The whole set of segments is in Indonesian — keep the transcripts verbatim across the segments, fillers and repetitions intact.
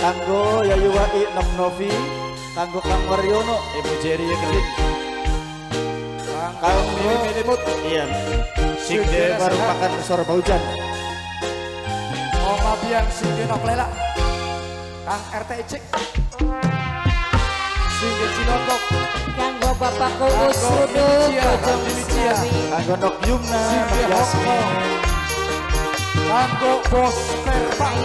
Kanggo Yayu Wai Nom Novi, kanggo Kang Waryono, Ibu Jerry Keling. Kang Mimi Mut, iya. Sigde baru makan sorba hujan. Oma Bian Sigde Noklela. Kang R T Icik. Sigde Cilondok. Kanggo Bapak Kuus Ruduk, Bojong Sinawi. Kanggo Nok Yumna, Nok Yasmin. Kanggo Bos Terbang.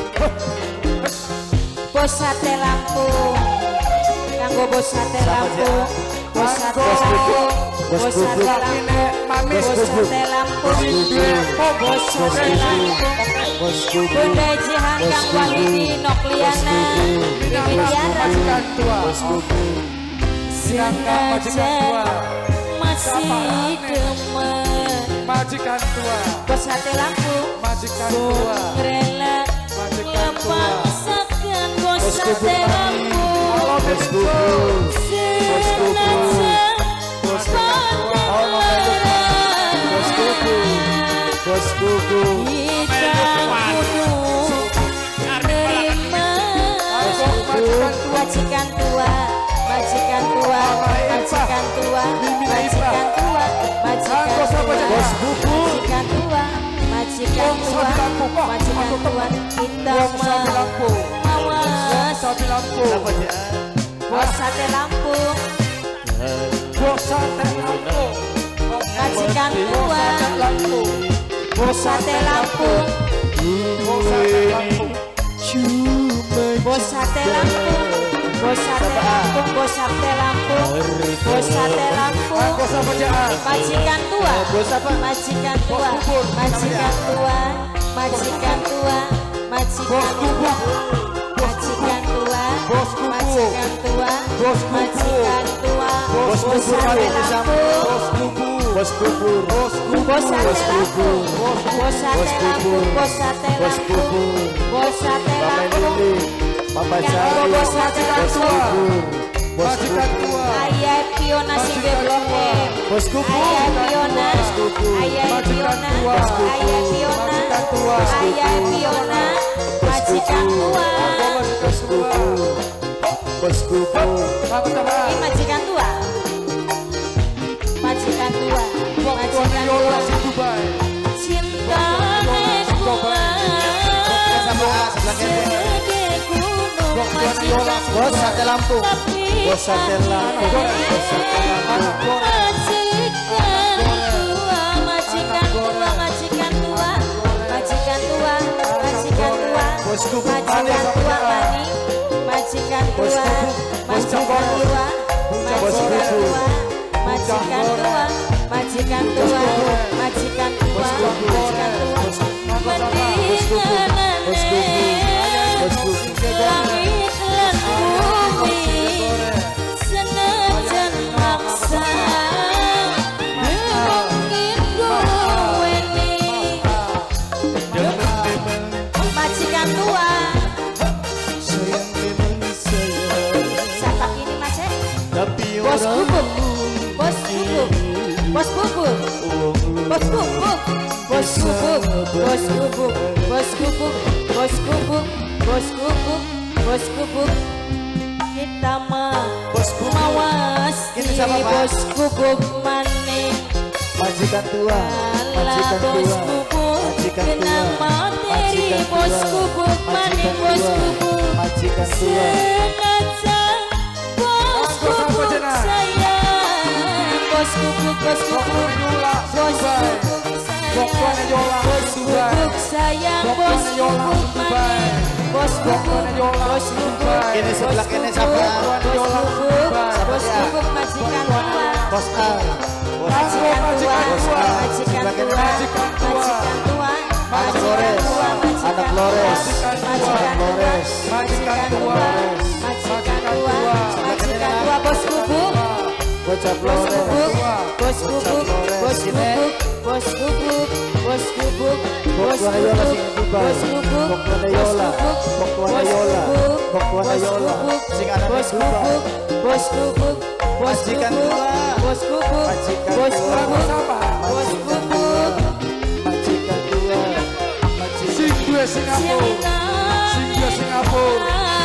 Bos Sate Lampung. Kanggo Bos Sate Lampung. Bos Sate Lampung. Bos Sate Lampung. Bos Sate Lampung. Bos Sate Lampung. Bunda Jihan Kang Wahidi Nokliana. Mimidiara. Sengaja masih demen. Majikan tua. Bos Sate Lampung. Majikan tua. Rela lepaskan Bos Sate Lampung. Bos Kuku. Bos Kuku. Majikan tua, majikan tua, majikan tua, majikan tua, majikan tua, Bos Kuku. majikan tua, majikan tua, majikan tua, kita mawas. Bos Sate Lampung, Bos Sate Lampung. majikan tua, Bos Sate Lampung, Bos Sate Lampung. Bos Sate Lampung, Bos Sate Lampung, Bos Sate Lampung, Bos Sate Lampung, Bos apa jaan? majikan tua, Bos apa? majikan tua, majikan tua, majikan tua, majikan tua, majikan tua, Bos kuku. majikan tua, Bos kuku. majikan tua, Bos Bos Kuku. Sate Lampung, Bos kuku. Bos Kuku. Bos kuku. Bos Sate Lampung, Bos Sate Lampung, Bos Sate Bos Lampung, Kuku. Bos Sate Bapak Lampung. Lili. Papa Cari. Bos Sate Bos Lampung. Kuku. Bos Majikan Kuku. tua. Ayah Piona Singge Blokem. Bos Kuku. Ayah Piona, Bos Kuku. Ayah Piona, Ayah Piona, Majikan tua. Ayah Piona, majikan tua. Bos Kuku. Bos Kuku. Aku tambah. Ini majikan tua. Majikan tua, majikan Tuan Yola tua. si Dubai. Cinta tua. Sedih gunung majikan Bos Sate Lampung. tapi Bos Sate Lampung. Bos Sate Lampung. majikan tua, majikan tua, majikan tua, majikan tua, majikan tua, Bos Kuku. majikan tua mani, majikan Bos tua, Kuku. majikan tua, majikan tua, majikan tua, majikan tua, majikan tua, majikan tua, meninggalan Bos Kuku. Bos Kuku. langit lan bumi senajan maksa mungkin gue nih majikan tua Sayang memang sayang. siapa ini mas eh? Tapi Bos orang Bubuk, Bos Bubuk, Bos Bubuk, Bos Bubuk, Bos Bubuk, Bos Bubuk, Bos Bubuk, Bos Bubuk, Bos Bubuk, Bos Bubuk. Kita mah Bos Bubuk. mawas Kita di sama, Pak. Bos Bubuk maning. majikan tua. Ala Majikan Bos tua. Bubuk, Majikan kena tua. materi Majikan Bos tua. Bubuk maning, Majikan Bos tua. Bubuk. Majikan tua. Sengaja Bos Aku sama Bubuk jenah. sayang, Bos Bubuk, Bos Bubuk, Yola si Bos Dubai. Bubuk Bos sayang, Tuan Yola Bos si Dubai. Bubuk sayang, Bos Bos Tuan Yola Bubuk si Dubai. maning, Bos Bubuk, Tuan Yola Bos si Bubuk, Dubai. Ini sebelah Bos ini Bubuk, siapa? Bos Yola si Bubuk, Dubai. Bos Bubuk majikan tua. Bos A. Bos Majikan tua, Majikan tua. majikan tua, Majikan tua. majikan tua, Anak majikan Flores. tua, Anak Flores. majikan tua, Flores. majikan tua, majikan tua, majikan tua, bos bubuk, Bocah bos Flores. bubuk, bos bubuk, bos bubuk, bos bubuk, bos bubuk, bos Bok Yola bubuk, sing Dubai. bos bubuk, Bok bos Yola. bubuk, Bok bos Yola. bubuk, Bok bos Yola. bubuk, Sing anak bos Dubai. bubuk, bos bubuk, bos Majikan bubuk, tua. bos bubuk, Majikan bos tua. bubuk, bos bubuk, Majikan tua. Majikan Sing dua Singapura. Sing dua Singapura.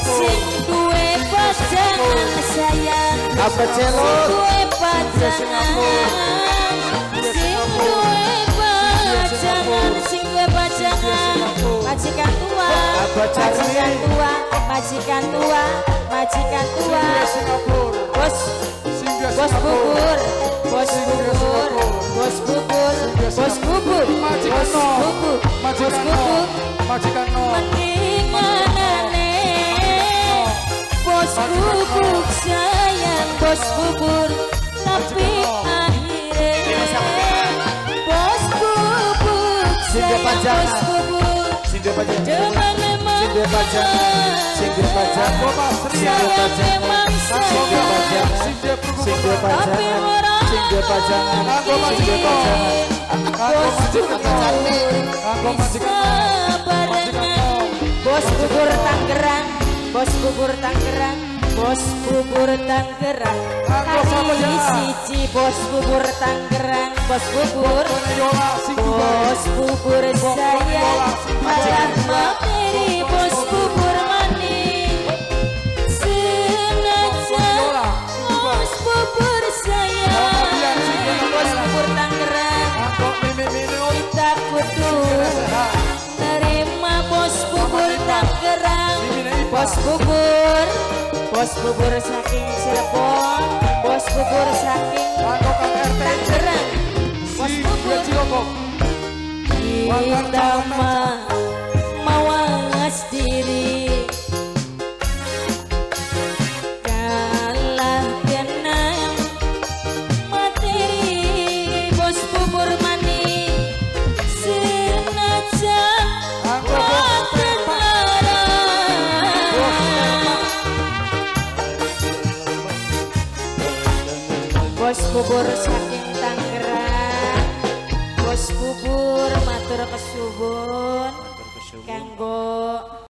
Sing duwe pasangan sayang, Apa sing celor? duwe pasangan, sing duwe pasangan, sing duwe pasangan, majikan tua, Apa Charlie? majikan tua, majikan tua, majikan tua, bos, bos bubur, bos bubur, bos bubur, bos bubur, Majikan bos no. bubur, bos Majikan no. bubur. Majikan no. Mendinganane bos bubur sayang bos bubur, tapi akhirnya bos bubur sayang bos bubur Sinde pajangan. dengan memang Sinde pajangan. Sinde pajangan. saya memang Sinde pajangan. sayang Sinde tapi pajangan. orang Sinde pajangan. Sinde pajangan. bos bubur Kanggo majikan no. barengan bos bubur Tangerang, bos bubur Tangerang, bos bubur Tangerang, Kanggo sapa hari ya? siji bos bubur Tangerang, bos bubur, Yola sing Dubai. bos bubur saya, malah materi bos bubur maning, senajan bos bubur saya, bos bubur Tangerang, Kanggo mimi-mimi on. kita kudu nerima bos bubur Tangerang, bos bubur, bos bubur saking Cirebon, bos bubur saking Kanggo Kang R T I. Tangerang, bos Si bubur Dua Cilokok. kita mah mawas diri kalah kenang materi bos bubur maning senajan Kanggo boten larang bos bubur saking Tangerang, bos bubur matur kesuwun kanggo